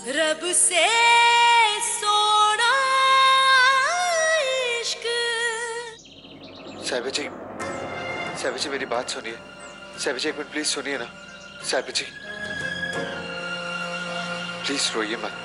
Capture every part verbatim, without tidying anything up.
रब से सोना इश्क। साहिबा जी, साहिबा जी मेरी बात सुनिए। साहिबा जी एक मिनट प्लीज सुनिए ना। साहिबा जी प्लीज रोइए मत।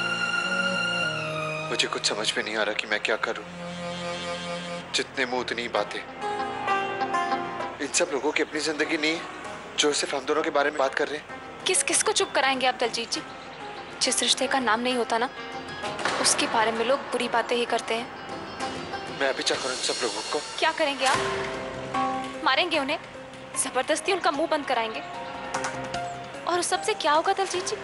मुझे कुछ समझ में नहीं आ रहा कि मैं क्या करूं। जितने मुंह उतनी ही बातें। इन सब लोगों की अपनी जिंदगी नहीं है जो सिर्फ हम दोनों के बारे में बात कर रहे हैं। किस किस को चुप कराएंगे आप दलजीत जी? जिस रिश्ते का नाम नहीं होता ना, उसके बारे में लोग बुरी बातें ही करते हैं। मैं अभी क्या करूं इन सब लोगों को? क्या करेंगे आप? मारेंगे उन्हें, जबरदस्ती उनका मुंह बंद कराएंगे। और उस सब से क्या होगा दलजीत जी?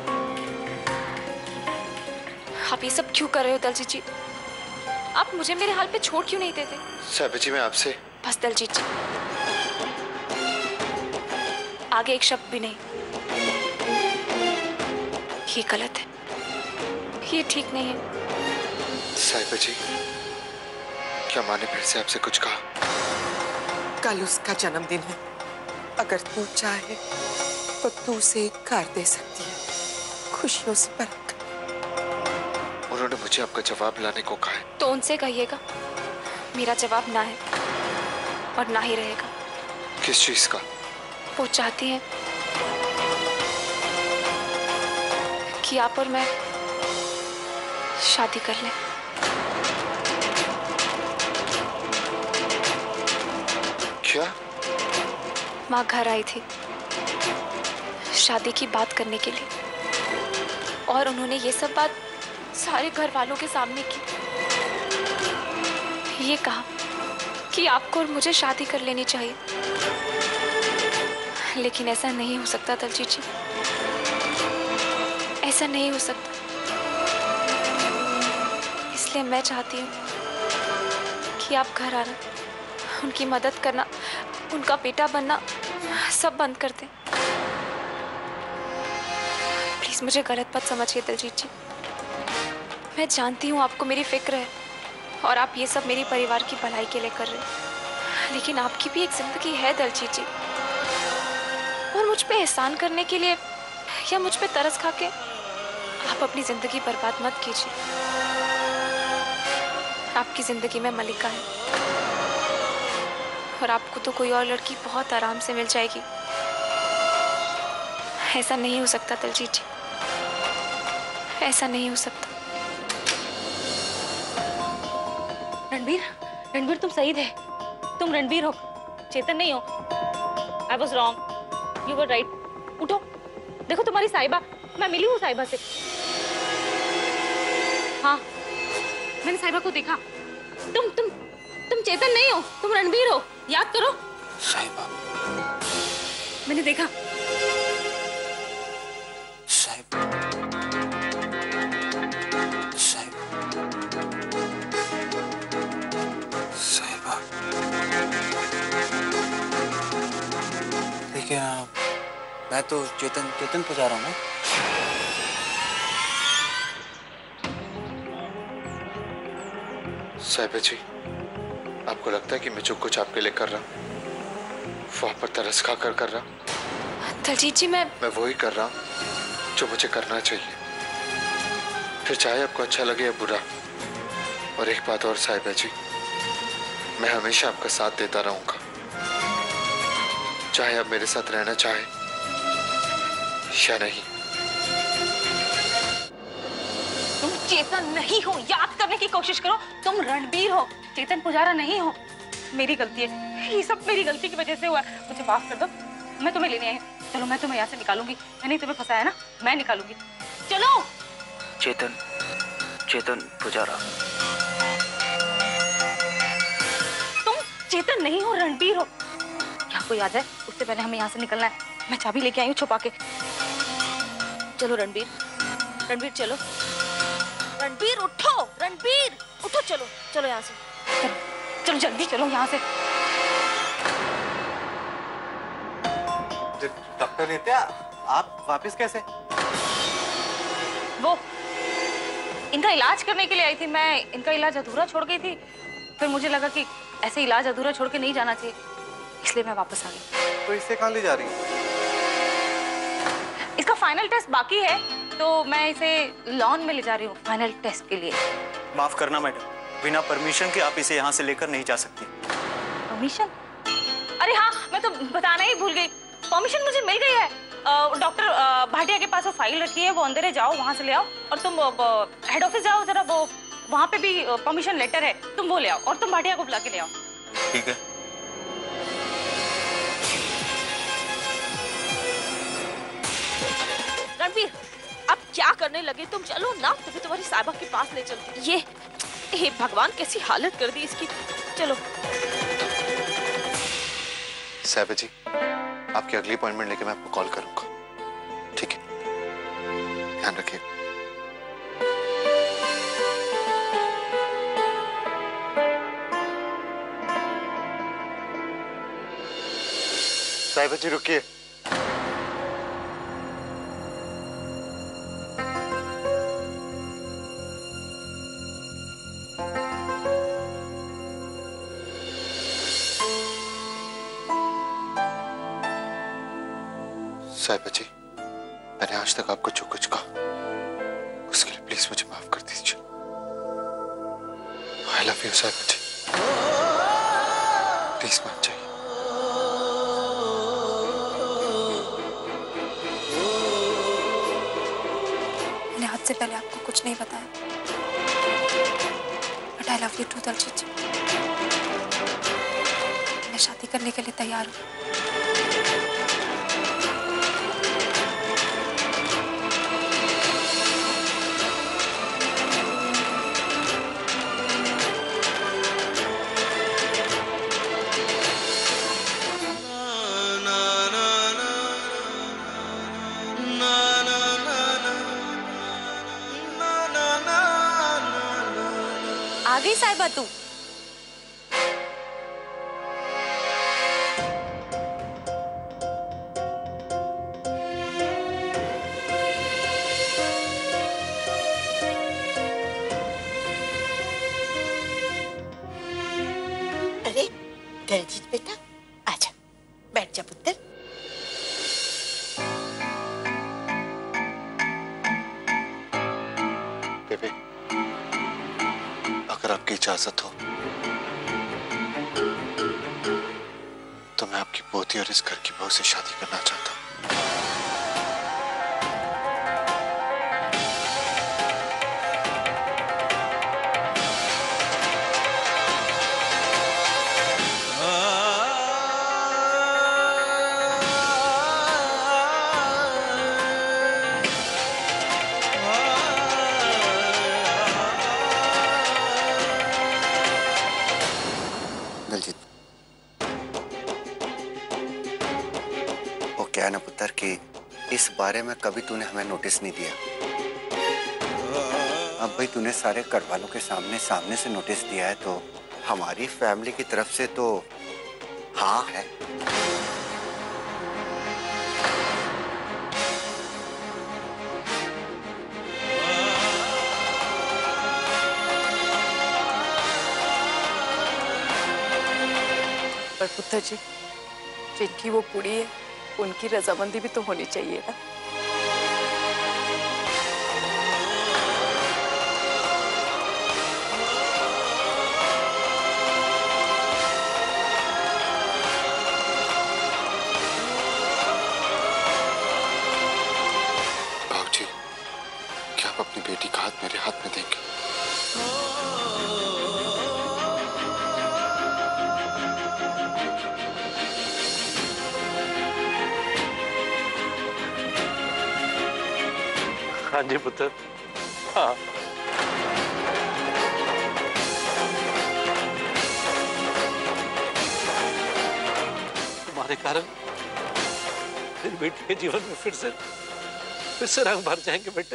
आप ये सब क्यों कर रहे हो दलजीत जी? आप मुझे मेरे हाल पे छोड़ क्यों नहीं देते? साहिबा जी मैं आपसे। बस दलजीत जी, आगे एक शब्द भी नहीं। ये गलत है, ये ठीक नहीं है। साहिबा जी क्या माँ ने फिर से आपसे कुछ कहा? कल उसका जन्मदिन है, अगर तू चाहे तो तू उसे एक कार दे सकती है, खुशियों से भर। उन्होंने मुझे आपका जवाब लाने को कहा है। तो उनसे कहिएगा मेरा जवाब ना है और ना ही रहेगा। किस चीज का? वो चाहती है कि आप और मैं शादी कर लें। क्या? माँ घर आई थी शादी की बात करने के लिए, और उन्होंने ये सब बात सारे घर वालों के सामने की। ये कहा कि आपको और मुझे शादी कर लेनी चाहिए। लेकिन ऐसा नहीं हो सकता दलजीत जी, ऐसा नहीं हो सकता। इसलिए मैं चाहती हूँ कि आप घर आना, उनकी मदद करना, उनका बेटा बनना सब बंद कर दें। प्लीज मुझे गलत मत समझिए दलजीत जी। मैं जानती हूँ आपको मेरी फिक्र है और आप ये सब मेरी परिवार की भलाई के लिए कर रहे हैं, लेकिन आपकी भी एक जिंदगी है दलजीत जी। और मुझ पे एहसान करने के लिए या मुझ पे तरस खा के आप अपनी जिंदगी बर्बाद मत कीजिए। आपकी जिंदगी में मलिका है और आपको तो कोई और लड़की बहुत आराम से मिल जाएगी। ऐसा नहीं हो सकता दलजीत जी, ऐसा नहीं हो सकता। रणबीर, रणबीर तुम सही थे, तुम रणबीर हो, चेतन नहीं हो। I was wrong, you were right. उठो, देखो तुम्हारी साहिबा, मैं मिली हूँ साहिबा से। हाँ, मैंने साहिबा को देखा। तुम तुम तुम चेतन नहीं हो, तुम रणबीर हो, याद करो। साहिबा, मैंने देखा। साहिबा, साहिबा, लेकिन मैं तो चेतन चेतन पुजारा हूँ ना। साहिबा जी, आपको लगता है कि मैं जो कुछ आपके लिए कर रहा हूँ वो आप पर तरस खा कर कर रहा हूँ? दलजीत जी मैं मैं वो ही कर रहा हूँ जो मुझे करना चाहिए, फिर चाहे आपको अच्छा लगे या बुरा। और एक बात और साहिबा जी, मैं हमेशा आपका साथ देता रहूंगा, चाहे आप मेरे साथ रहना चाहे या नहीं। तुम चेतन नहीं हो, याद करने की कोशिश करो। तुम रणबीर हो, चेतन पुजारा नहीं हो। मेरी गलती है, ये सब मेरी गलती की वजह से हुआ है, मुझे माफ कर दो। मैं तुम्हें लेने आई हूँ, चलो मैं तुम्हें यहाँ से निकालूंगी। मैंने तुम्हें फंसाया ना, मैं निकालूंगी, चलो। चेतन चेतन पुजारा। तुम चेतन नहीं हो, रणबीर हो। क्या आपको याद है, उससे पहले हमें यहाँ से निकलना है। मैं चाबी लेके आई हूँ छुपा के। चलो रणबीर, रणबीर चलो। रणबीर उठो, रणबीर उठो, चलो चलो यहाँ से, चलो, चलो जल्दी चलो यहाँ से। डॉक्टर नित्या, आप वापस कैसे? वो इनका इलाज करने के लिए आई थी मैं। इनका इलाज अधूरा छोड़ गई थी, फिर मुझे लगा कि ऐसे इलाज अधूरा छोड़ के नहीं जाना चाहिए, इसलिए मैं वापस आ गई। तो इससे कहाँ ले जा रही हैं? इसका फाइनल टेस्ट बाकी है, तो मैं इसे लॉन में ले जा रही हूँ फाइनल टेस्ट के लिए। माफ करना मैडम, बिना परमिशन के आप इसे यहाँ से लेकर नहीं जा सकती। परमिशन? अरे हाँ, मैं तो बताना ही भूल गई, परमिशन मुझे मिल गई है। डॉक्टर भाटिया के पास वो फाइल रखी है, वो अंदर है, जाओ वहाँ से ले आओ। और तुम हेड ऑफिस जाओ जरा, वो वहाँ पे भी परमिशन लेटर है, तुम वो ले आओ और तुम भाटिया को बुला के ले आओ। ठीक है। रणबीर, अब क्या करने लगे तुम? चलो ना, तभी तुम्हारी साहिबा के पास ले चलती। ये हे भगवान, कैसी हालत कर दी इसकी। चलो साहिबा जी, आपकी अगली अपॉइंटमेंट लेके मैं आपको कॉल करूंगा, ठीक है? ध्यान रखिए। साहिबा जी रुकिए। साहिबा जी, मैंने आज तक आपको जो कुछ कहा उसके लिए प्लीज मुझे माफ कर दीजिए। आई लव यू साहिबा जी, प्लीज मान जाइए। मैंने आज से पहले आपको कुछ नहीं बताया, but I love you too Daljeet ji. मैं शादी करने के लिए तैयार हूँ। आ गई साहिबा तू? अरे दलजीत बेटा, आजा, बैठ जा पुत्र। बेबे, अगर आपकी इजाजत हो तो मैं आपकी पोती और इस घर की बहू से शादी करना चाहता हूँ। दलजीत, वो क्या है ना पुत्र कि इस बारे में कभी तूने हमें नोटिस नहीं दिया। अब भाई तूने सारे घर वालों के सामने सामने से नोटिस दिया है, तो हमारी फैमिली की तरफ से तो हाँ है। पर पुत्र जी, जिनकी वो कुड़ी है उनकी रजामंदी भी तो होनी चाहिए ना। भाऊजी, क्या आप अपनी बेटी का हाथ मेरे हाथ में देंगे? हाँ जी पुत्र, हाँ। तुम्हारे कारण मेरी बेटी के जीवन में फिर से फिर से रंग भर जाएंगे बेटे।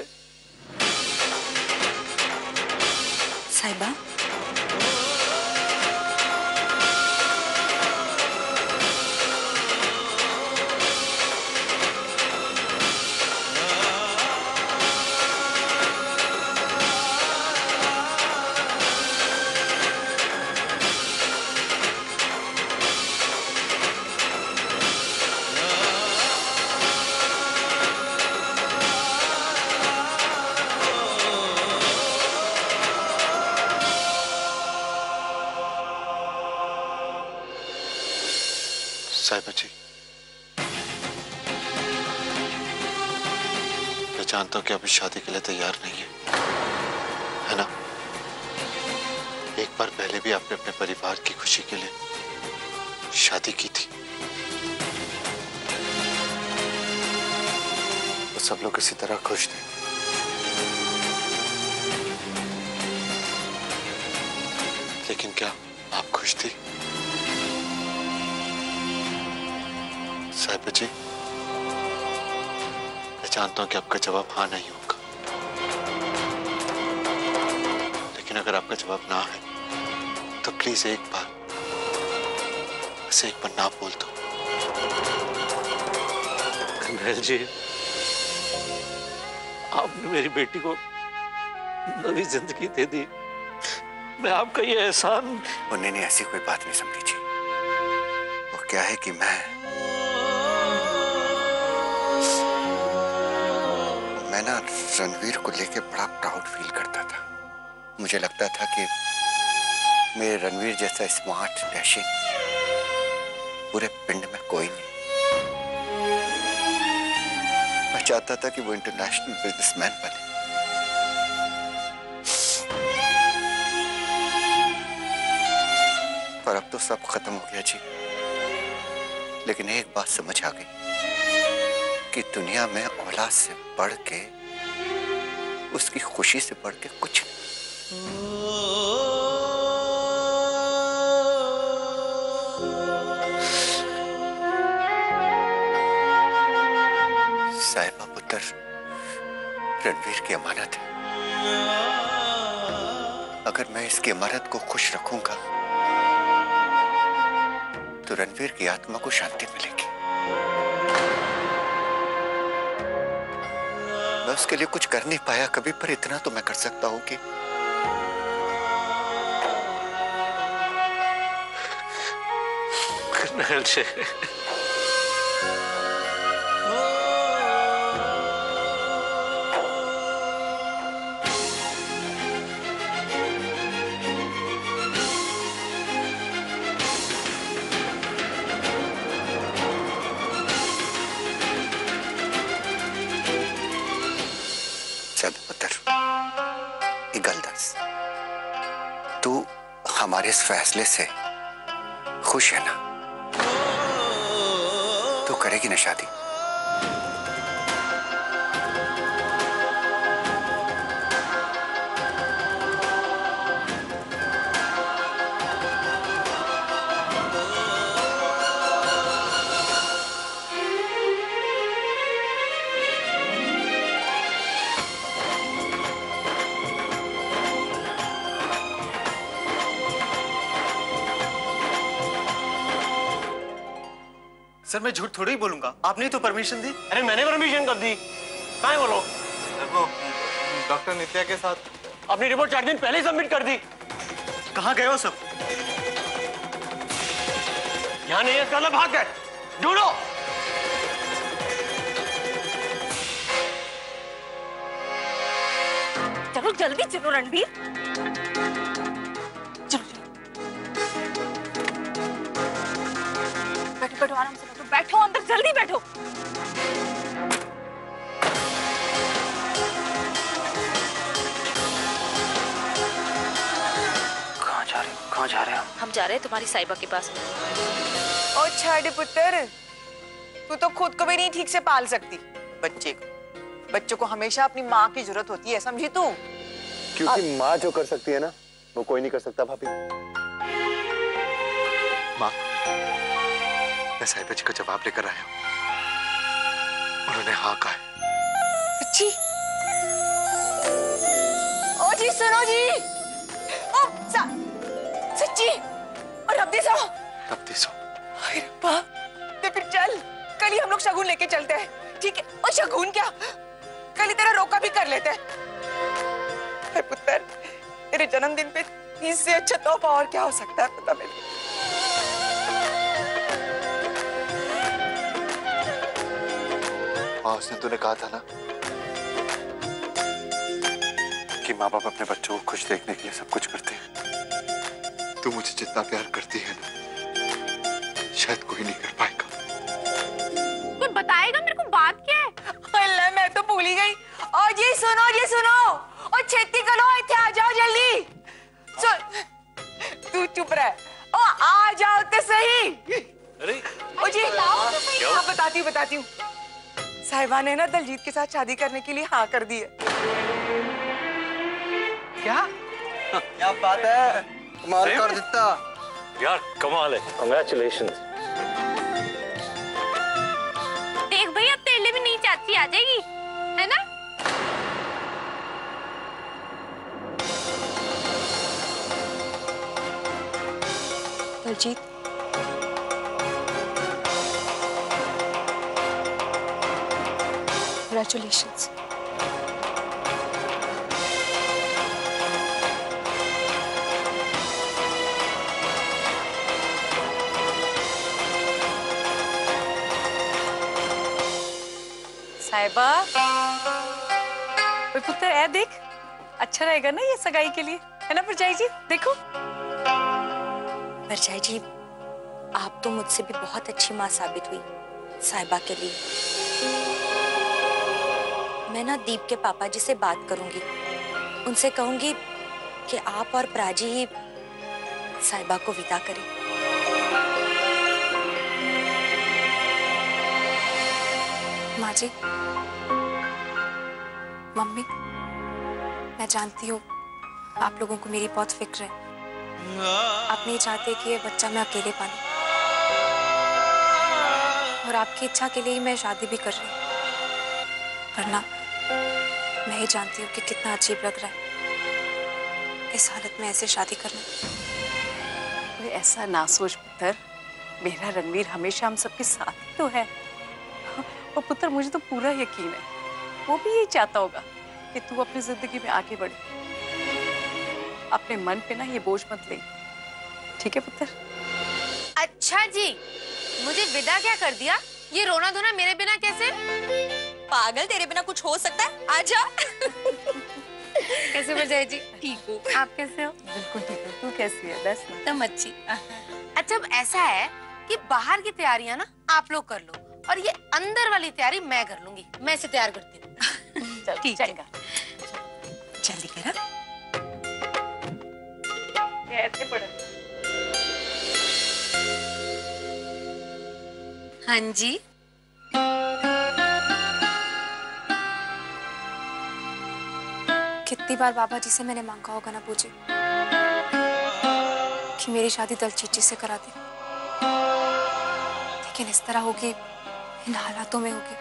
साहिबा, साहिबा जी, मैं जानता हूं कि आप इस शादी के लिए तैयार नहीं है, है ना? एक बार पहले भी आपने अपने परिवार की खुशी के लिए शादी की थी। तो सब लोग इसी तरह खुश थे। लेकिन क्या आप खुश थी साहिबा जी? मैं जानता हूं कि आपका जवाब हाँ नहीं होगा, लेकिन अगर आपका जवाब ना है तो प्लीज एक बार, बस एक बार ना बोल दो। कन्हैया जी, आपने मेरी बेटी को नई जिंदगी दे दी। मैं आपका ये एहसान। उन्हें ने ऐसी कोई बात नहीं समझी जी। वो क्या है कि मैं मैं ना रणवीर को लेके बड़ा प्राउड फील करता था। मुझे लगता था कि मेरे रणवीर जैसा स्मार्ट डैशिंग पूरे पिंड में कोई नहीं। मैं चाहता था कि वो इंटरनेशनल बिजनेसमैन बने। पर अब तो सब खत्म हो गया जी। लेकिन एक बात समझ आ गई कि दुनिया में औलाद से बढ़ के, उसकी खुशी से बढ़ के कुछ साहिबा पुत्र रणवीर की अमानत है। अगर मैं इसकी अमानत को खुश रखूंगा तो रणवीर की आत्मा को शांति मिलेगी। मैं उसके लिए कुछ कर नहीं पाया कभी, पर इतना तो मैं कर सकता हूं कि कन्हैया जी, हमारे इस फैसले से खुश है ना? तो करेगी ना शादी? सर मैं झूठ थोड़ी ही बोलूंगा, आपने ही तो परमिशन दी। अरे मैंने परमिशन कर दी, कहाँ है बोलो? वो डॉक्टर नित्या के साथ अपनी रिपोर्ट चार दिन पहले ही सबमिट कर दी। कहाँ गए हो सब? यहाँ नहीं है, इसका भाग गए, ढूंढो। चलो जल्दी चलो रणबीर, चलो बैठो बैठो आराम से बैठो, बैठो अंदर जल्दी बैठो। कहाँ जा रहे हो? कहाँ जा रहे हो? हम जा रहे हैं तुम्हारी साहिबा के पास। ओ छाड़े पुत्र, तू तो खुद को भी नहीं ठीक से पाल सकती। बच्चे को बच्चों को हमेशा अपनी माँ की जरूरत होती है, समझी तू? क्योंकि अब... माँ जो कर सकती है ना, वो कोई नहीं कर सकता भाभी। माँ, मैं साहिबा जी का जवाब लेकर आया हूँ। उन्होंने हाँ कहा है। सच्ची? ओ जी सुनो जी, ओ सा, सच्ची? और अब दिसो? अब दिसो? अरे रब्बा, तो फिर चल, कल ही हम लोग शगुन लेके चलते हैं, ठीक है? और शगुन क्या, कल ही तेरा रोका भी कर लेते हैं। अरे पुत्र, तेरे जन्मदिन पे इससे अच्छा तोहफा और क्या हो सकता है, पता मेरे? माँ, उसने तूने कहा था ना कि माँ बाप अपने बच्चों को खुश देखने के लिए सब कुछ करते हैं। तू मुझे जितना प्यार करती है ना, शायद कोई नहीं कर पाएगा। कोई बताएगा मेरे को बात क्या है? अल्लाह मैं तो भूल ही गई। और ये सुनो ये सुनो और छेती करो, इतने आ जाओ जल्दी। सुन तू चुप रह। ओ आ जाओ तो सही। अरे ओ जी हाँ बताती हूँ बताती हूँ। साहिबा ने ना दलजीत के साथ शादी करने के लिए हाँ कर दी है। क्या क्या बात है, कमाल कर देता यार, कमाल है। कांग्रेचुलेशंस। देख भैया तेरे लिए भी नई चाची आ जाएगी, है ना? दलजीत, Congratulations. साहिबा, कोई पुत्र है देख, अच्छा रहेगा ना ये सगाई के लिए, है ना परछाई जी? देखो परछाई जी, आप तो मुझसे भी बहुत अच्छी माँ साबित हुई साहिबा के लिए। मैं ना दीप के पापा जी से बात करूंगी, उनसे कहूंगी कि आप और प्राची ही साहिबा को विदा करें। माँ जी, मम्मी, मैं जानती हूँ आप लोगों को मेरी बहुत फिक्र है। आप नहीं चाहते कि ये बच्चा मैं अकेले पालूं, और आपकी इच्छा के लिए ही मैं शादी भी कर रही हूँ। वरना मैं ही जानती हूँ कि कितना अजीब लग रहा है इस हालत में ऐसे शादी करना। अरे ऐसा ना सोच पुत्र, मेरा रणवीर हमेशा हम सबके साथ तो है। और पुत्र मुझे तो पूरा यकीन है वो भी यही चाहता होगा कि तू अपनी जिंदगी में आगे बढ़े। अपने मन पे ना ये बोझ मत ले, ठीक है पुत्र? अच्छा जी, मुझे विदा क्या कर दिया? ये रोना धोना मेरे बिना कैसे? पागल, तेरे बिना कुछ हो सकता है? आजा। कैसे बजाए जी? ठीक हूँ, आप कैसे हो? बिल्कुल ठीक है, तू कैसी है? बस ना तुम अच्छी। अच्छा अब ऐसा है कि बाहर की तैयारियां ना आप लोग कर लो और ये अंदर वाली तैयारी मैं कर लूंगी। मैं इसे तैयार करती हूँ। ठीक है, जल्दी करा। ऐसे पड़ा। हाँ जी, कितनी बार बाबा जी से मैंने मांगा होगा ना पूछे कि मेरी शादी दलजीत जी से करा दे, लेकिन इस तरह होगी, इन हालातों में होगी,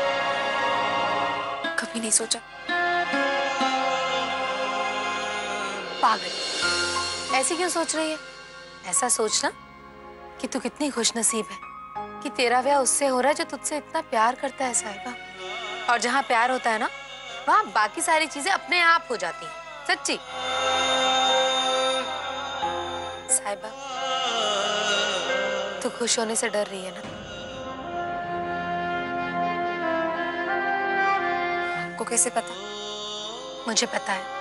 कभी नहीं सोचा। पागल, ऐसी क्यों सोच रही है? ऐसा सोचना कि तू कितनी खुशनसीब है कि तेरा ब्याह उससे हो रहा है जो तुझसे इतना प्यार करता है साहिबा। और जहाँ प्यार होता है ना, वहाँ बाकी सारी चीजें अपने आप हो जाती हैं। सच्ची साहिबा, तू खुश होने से डर रही है ना? आपको कैसे पता? मुझे पता है,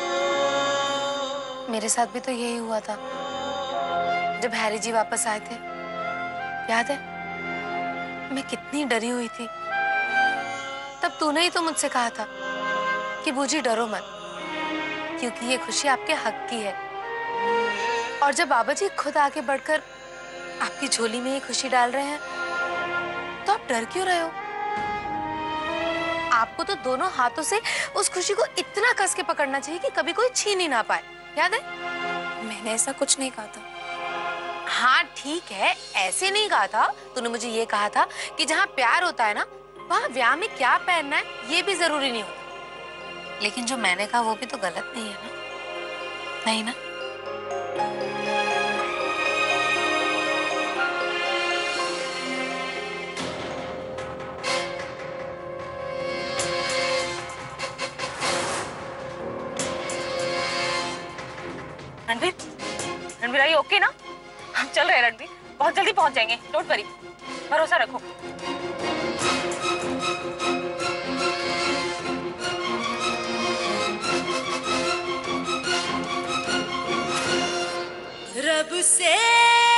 मेरे साथ भी तो यही हुआ था जब हैरी जी वापस आए थे। याद है मैं कितनी डरी हुई थी। तब तूने ही तो मुझसे कहा था कि बूजी डरो मत, क्योंकि ये खुशी आपके हक की है। और जब बाबा जी खुद आगे बढ़कर आपकी झोली में ये खुशी डाल रहे हैं, तो आप डर क्यों रहे हो? आपको तो दोनों हाथों से उस खुशी को इतना कस के पकड़ना चाहिए कि कभी कोई छीन ही ना पाए। याद है? मैंने ऐसा कुछ नहीं कहा था। हाँ ठीक है, ऐसे नहीं कहा था। तूने मुझे ये कहा था कि जहाँ प्यार होता है ना, वहाँ ब्याह में क्या पहनना है ये भी जरूरी नहीं होता। लेकिन जो मैंने कहा वो भी तो गलत नहीं है ना? नहीं ना? रणवीर, रणवीर आई ओके ना? हम चल रहे हैं रणवीर, बहुत जल्दी पहुंच जाएंगे। डोंट वरी, भरोसा रखो। रब से